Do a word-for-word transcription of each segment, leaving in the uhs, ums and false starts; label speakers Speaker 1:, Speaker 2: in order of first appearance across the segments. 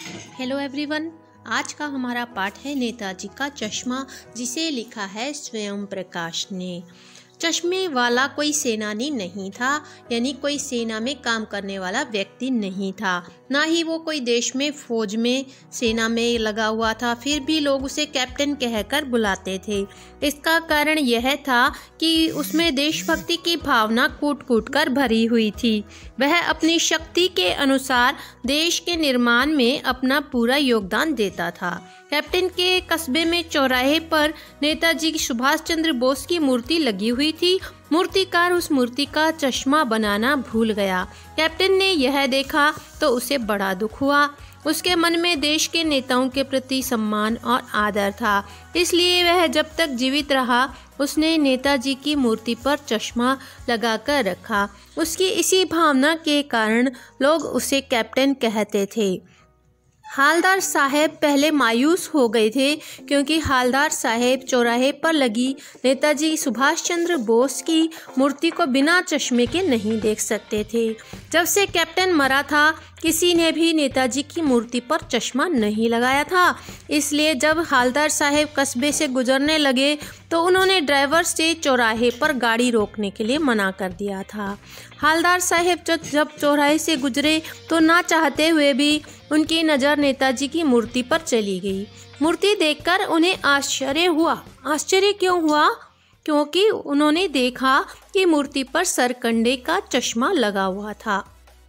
Speaker 1: Hello everyone, आज का हमारा पाठ है नेताजी का चश्मा, जिसे लिखा है स्वयं प्रकाश ने। चश्मे वाला कोई सेनानी नहीं था, यानी कोई सेना में काम करने वाला व्यक्ति नहीं था, ना ही वो कोई देश में फौज में सेना में लगा हुआ था। फिर भी लोग उसे कैप्टन कहकर बुलाते थे। इसका कारण यह था कि उसमें देशभक्ति की भावना कूट कूट कर भरी हुई थी। वह अपनी शक्ति के अनुसार देश के निर्माण में अपना पूरा योगदान देता था। कैप्टन के कस्बे में चौराहे पर नेताजी सुभाष चंद्र बोस की मूर्ति लगी हुई थी। मूर्तिकार उस मूर्ति का चश्मा बनाना भूल गया। कैप्टन ने यह देखा तो उसे बड़ा दुख हुआ। उसके मन में देश के नेताओं के प्रति सम्मान और आदर था, इसलिए वह जब तक जीवित रहा उसने नेताजी की मूर्ति पर चश्मा लगाकर रखा। उसकी इसी भावना के कारण लोग उसे कैप्टन कहते थे। हालदार साहब पहले मायूस हो गए थे, क्योंकि हालदार साहब चौराहे पर लगी नेताजी सुभाष चंद्र बोस की मूर्ति को बिना चश्मे के नहीं देख सकते थे। जब से कैप्टन मरा था, किसी ने भी नेताजी की मूर्ति पर चश्मा नहीं लगाया था। इसलिए जब हालदार साहब कस्बे से गुजरने लगे तो उन्होंने ड्राइवर से चौराहे पर गाड़ी रोकने के लिए मना कर दिया था। हालदार साहब जब चौराहे से गुजरे तो ना चाहते हुए भी उनकी नज़र नेताजी की मूर्ति पर चली गई। मूर्ति देखकर उन्हें आश्चर्य हुआ। आश्चर्य क्यों हुआ? क्योंकि उन्होंने देखा कि मूर्ति पर सरकंडे का चश्मा लगा हुआ था।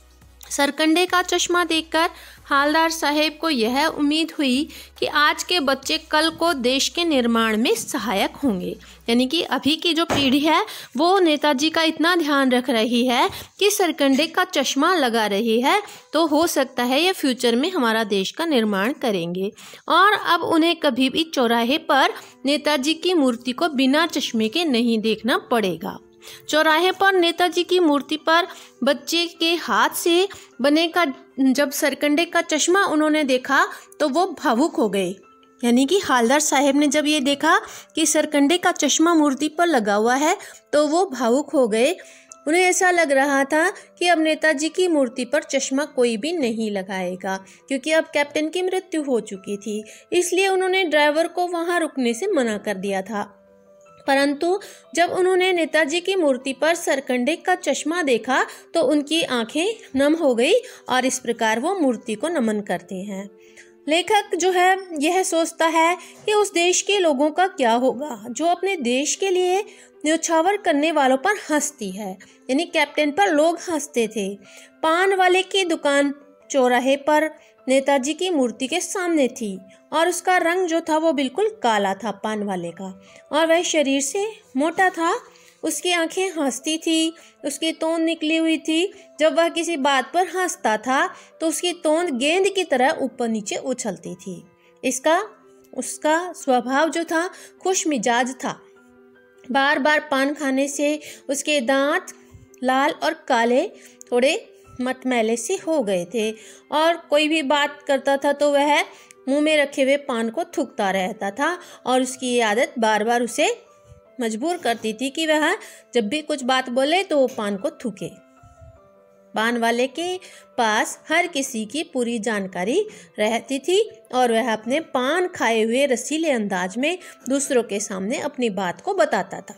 Speaker 1: सरकंडे का चश्मा देखकर हालदार साहब को यह उम्मीद हुई कि आज के बच्चे कल को देश के निर्माण में सहायक होंगे। यानी कि अभी की जो पीढ़ी है वो नेताजी का इतना ध्यान रख रही है कि सरकंडे का चश्मा लगा रही है, तो हो सकता है ये फ्यूचर में हमारा देश का निर्माण करेंगे। और अब उन्हें कभी भी चौराहे पर नेताजी की मूर्ति को बिना चश्मे के नहीं देखना पड़ेगा। चौराहे पर नेताजी की मूर्ति पर बच्चे के हाथ से बने का जब सरकंडे का चश्मा उन्होंने देखा तो वो भावुक हो गए। यानी कि हालदार साहब ने जब ये देखा कि सरकंडे का चश्मा मूर्ति पर लगा हुआ है तो वो भावुक हो गए। उन्हें ऐसा लग रहा था कि अब नेताजी की मूर्ति पर चश्मा कोई भी नहीं लगाएगा, क्योंकि अब कैप्टन की मृत्यु हो चुकी थी। इसलिए उन्होंने ड्राइवर को वहां रुकने से मना कर दिया था। परंतु जब उन्होंने नेताजी की मूर्ति पर सरकंडे का चश्मा देखा तो उनकी आंखें नम हो गई और इस प्रकार वो मूर्ति को नमन करते हैं। लेखक जो है यह सोचता है कि उस देश के लोगों का क्या होगा जो अपने देश के लिए न्योछावर करने वालों पर हंसती है। यानी कैप्टन पर लोग हंसते थे। पान वाले की दुकान चौराहे पर नेताजी की मूर्ति के सामने थी और उसका रंग जो था वो बिल्कुल काला था पान वाले का, और वह शरीर से मोटा था। उसकी आंखें हंसती थी, उसकी तोंद निकली हुई थी। जब वह किसी बात पर हंसता था तो उसकी तोंद गेंद की तरह ऊपर नीचे उछलती थी। इसका उसका स्वभाव जो था खुश मिजाज था। बार बार पान खाने से उसके दांत लाल और काले थोड़े मटमैले से हो गए थे, और कोई भी बात करता था तो वह मुंह में रखे हुए पान को थूकता रहता था, और उसकी ये आदत बार बार उसे मजबूर करती थी कि वह जब भी कुछ बात बोले तो वो पान को थूके। पान वाले के पास हर किसी की पूरी जानकारी रहती थी और वह अपने पान खाए हुए रसीले अंदाज में दूसरों के सामने अपनी बात को बताता था।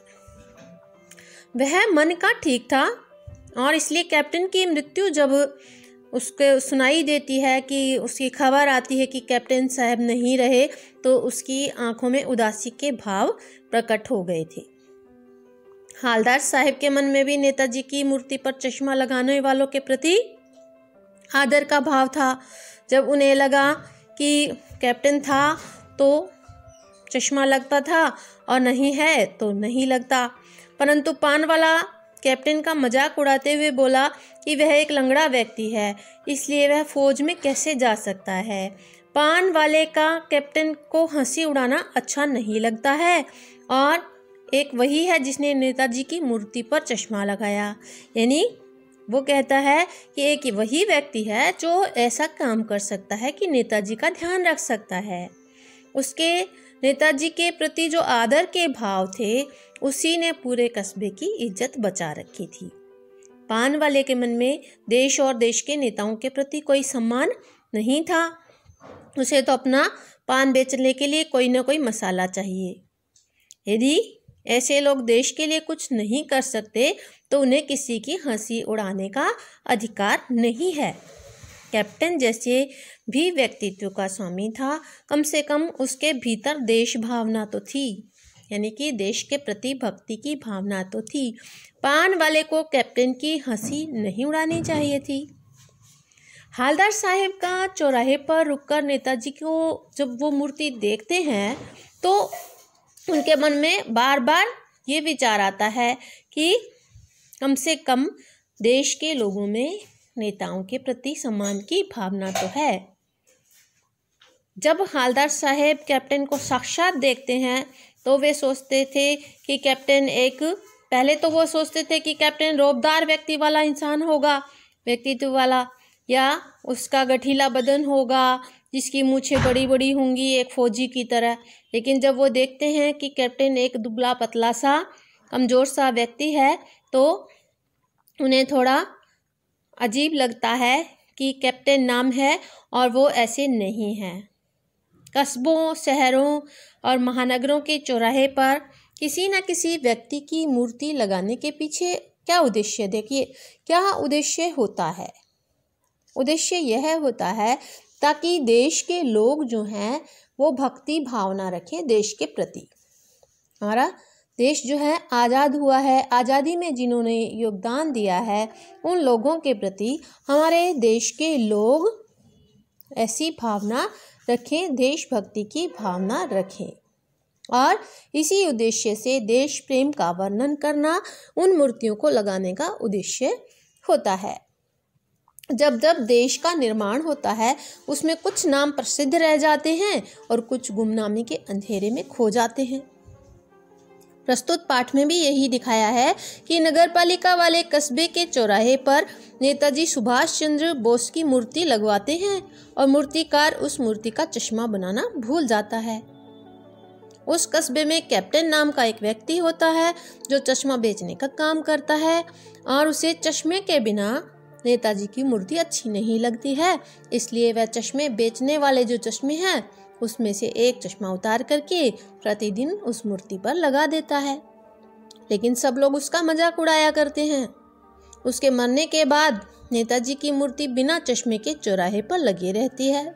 Speaker 1: वह मन का ठीक था, और इसलिए कैप्टन की मृत्यु जब उसके सुनाई देती है कि उसकी खबर आती है कि कैप्टन साहब नहीं रहे, तो उसकी आंखों में उदासी के भाव प्रकट हो गए थे। हालदार साहब के मन में भी नेताजी की मूर्ति पर चश्मा लगाने वालों के प्रति आदर का भाव था। जब उन्हें लगा कि कैप्टन था तो चश्मा लगता था और नहीं है तो नहीं लगता, परंतु पान वाला कैप्टन का मजाक उड़ाते हुए बोला कि वह एक लंगड़ा व्यक्ति है, इसलिए वह फौज में कैसे जा सकता है। पान वाले का कैप्टन को हंसी उड़ाना अच्छा नहीं लगता है, और एक वही है जिसने नेताजी की मूर्ति पर चश्मा लगाया। यानी वो कहता है कि एक वही व्यक्ति है जो ऐसा काम कर सकता है कि नेताजी का ध्यान रख सकता है। उसके नेताजी के प्रति जो आदर के भाव थे उसी ने पूरे कस्बे की इज्जत बचा रखी थी। पान वाले के मन में देश और देश के नेताओं के प्रति कोई सम्मान नहीं था। उसे तो अपना पान बेचने के लिए कोई ना कोई मसाला चाहिए। यदि ऐसे लोग देश के लिए कुछ नहीं कर सकते तो उन्हें किसी की हंसी उड़ाने का अधिकार नहीं है। कैप्टन जैसे भी व्यक्तित्व का स्वामी था, कम से कम उसके भीतर देश भावना तो थी, यानी कि देश के प्रति भक्ति की भावना तो थी। पान वाले को कैप्टन की हंसी नहीं उड़ानी चाहिए थी। हालदार साहब का चौराहे पर रुककर नेताजी को जब वो मूर्ति देखते हैं तो उनके मन में बार बार ये विचार आता है कि कम से कम देश के लोगों में नेताओं के प्रति सम्मान की भावना तो है। जब हालदार साहब कैप्टन को साक्षात देखते हैं तो वे सोचते थे कि कैप्टन एक पहले तो वो सोचते थे कि कैप्टन रौबदार व्यक्ति वाला इंसान होगा, व्यक्तित्व वाला, या उसका गठीला बदन होगा जिसकी मूछें बड़ी बड़ी होंगी एक फौजी की तरह। लेकिन जब वो देखते हैं कि कैप्टन एक दुबला पतला सा कमज़ोर सा व्यक्ति है तो उन्हें थोड़ा अजीब लगता है कि कैप्टन नाम है और वो ऐसे नहीं हैं। कस्बों, शहरों और महानगरों के चौराहे पर किसी न किसी व्यक्ति की मूर्ति लगाने के पीछे क्या उद्देश्य, देखिए क्या उद्देश्य होता है। उद्देश्य यह होता है ताकि देश के लोग जो हैं वो भक्ति भावना रखें देश के प्रति। हमारा देश जो है आज़ाद हुआ है, आज़ादी में जिन्होंने योगदान दिया है उन लोगों के प्रति हमारे देश के लोग ऐसी भावना रखें, देशभक्ति की भावना रखें। और इसी उद्देश्य से देश प्रेम का वर्णन करना उन मूर्तियों को लगाने का उद्देश्य होता है। जब जब देश का निर्माण होता है उसमें कुछ नाम प्रसिद्ध रह जाते हैं और कुछ गुमनामी के अंधेरे में खो जाते हैं। प्रस्तुत पाठ में भी यही दिखाया है कि नगरपालिका वाले कस्बे के चौराहे पर नेताजी सुभाष चंद्र बोस की मूर्ति लगवाते हैं और मूर्तिकार उस मूर्ति का चश्मा बनाना भूल जाता है। उस कस्बे में कैप्टन नाम का एक व्यक्ति होता है जो चश्मा बेचने का काम करता है और उसे चश्मे के बिना नेताजी की मूर्ति अच्छी नहीं लगती है, इसलिए वह चश्मे बेचने वाले जो चश्मे हैं उसमें से एक चश्मा उतार करके प्रतिदिन उस मूर्ति पर लगा देता है। लेकिन सब लोग उसका मजाक उड़ाया करते हैं। उसके मरने के बाद नेताजी की मूर्ति बिना चश्मे के चौराहे पर लगी रहती है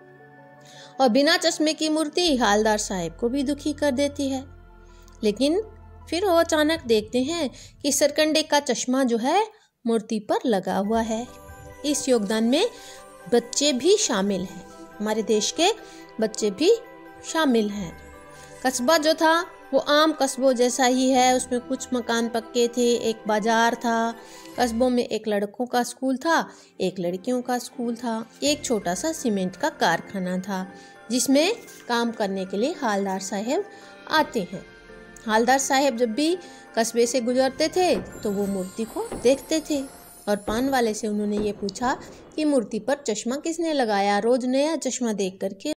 Speaker 1: और बिना चश्मे की मूर्ति हालदार साहब को भी दुखी कर देती है। लेकिन फिर वो अचानक देखते हैं कि सरकंडे का चश्मा जो है मूर्ति पर लगा हुआ है। इस योगदान में बच्चे भी शामिल हैं, हमारे देश के बच्चे भी शामिल हैं। कस्बा जो था वो आम कस्बों जैसा ही है, उसमें कुछ मकान पक्के थे, एक बाजार था। कस्बों में एक लड़कों का स्कूल था, एक लड़कियों का स्कूल था, एक छोटा सा सीमेंट का कारखाना था जिसमें काम करने के लिए हालदार साहब आते हैं। हालदार साहब जब भी कस्बे से गुजरते थे तो वो मूर्ति को देखते थे और पान वाले से उन्होंने ये पूछा कि मूर्ति पर चश्मा किसने लगाया। रोज नया चश्मा देख करके